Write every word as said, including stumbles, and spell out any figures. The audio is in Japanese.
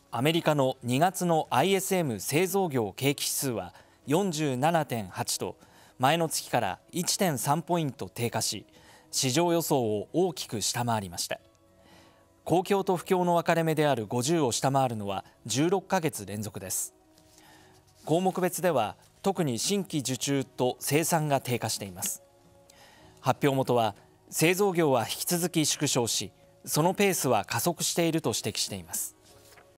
アメリカのにがつの アイエスエム 製造業景気指数は よんじゅうななてんはち と前の月から いってんさん ポイント低下し、市場予想を大きく下回りました。好況と不況の分かれ目であるごじゅうを下回るのはじゅうろっかげつ連続です。項目別では特に新規受注と生産が低下しています。発表元は製造業は引き続き縮小し、そのペースは加速していると指摘しています。